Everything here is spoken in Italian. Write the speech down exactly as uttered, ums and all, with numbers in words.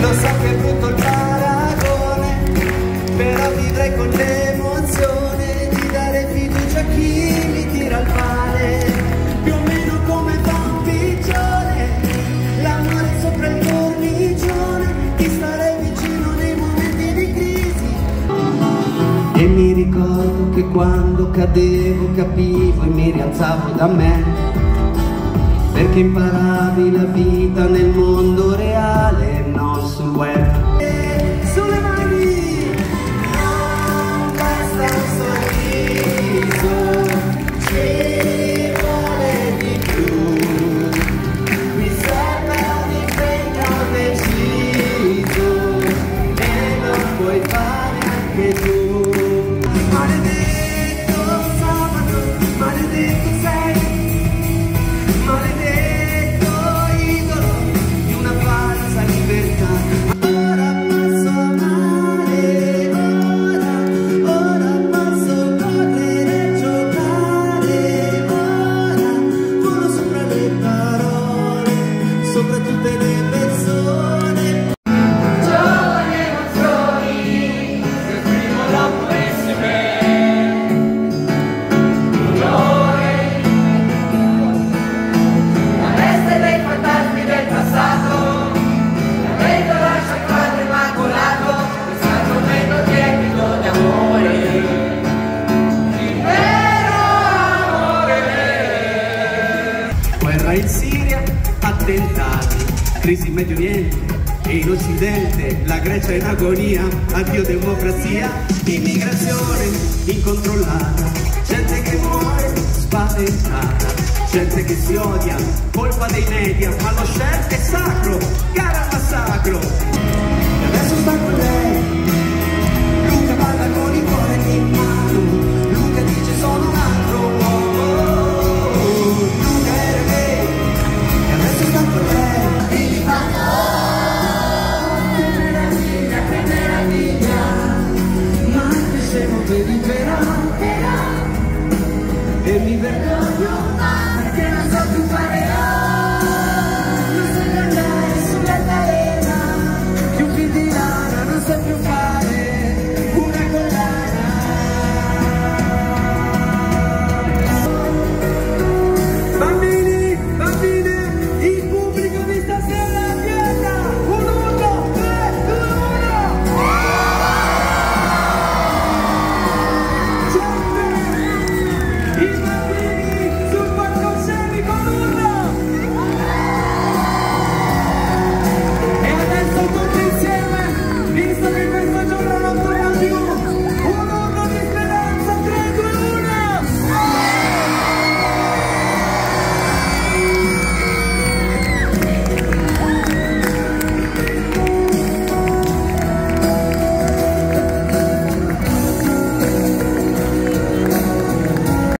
Lo so che è brutto il paragone, però vivrei con l'emozione di dare fiducia a chi mi tira il male, più o meno come fa un pigione, l'amore sopra il cornicione, ti starei vicino nei momenti di crisi. E mi ricordo che quando cadevo capivo e mi rialzavo da me, perché imparavi la vita nel mondo reale e non sul web. E sulle mani, non basta un sorriso, ci vuole di più, mi serve un impegno deciso e non puoi fare anche tu. Maledetto sabato, maledetto sei, maledetto idolo di una falsa libertà. Ora passo a male, ora, ora passo a correre e giocare, ora volo sopra le parole, sopra tutte le persone. Giovani emozioni, che prima la potessi in Siria, attentati, crisi in Medio Oriente e in Occidente, la Grecia in agonia, addio democrazia, immigrazione incontrollata, gente che muore spaventata, gente che si odia, colpa dei media, ma lo chef è sacro, gara al massacro.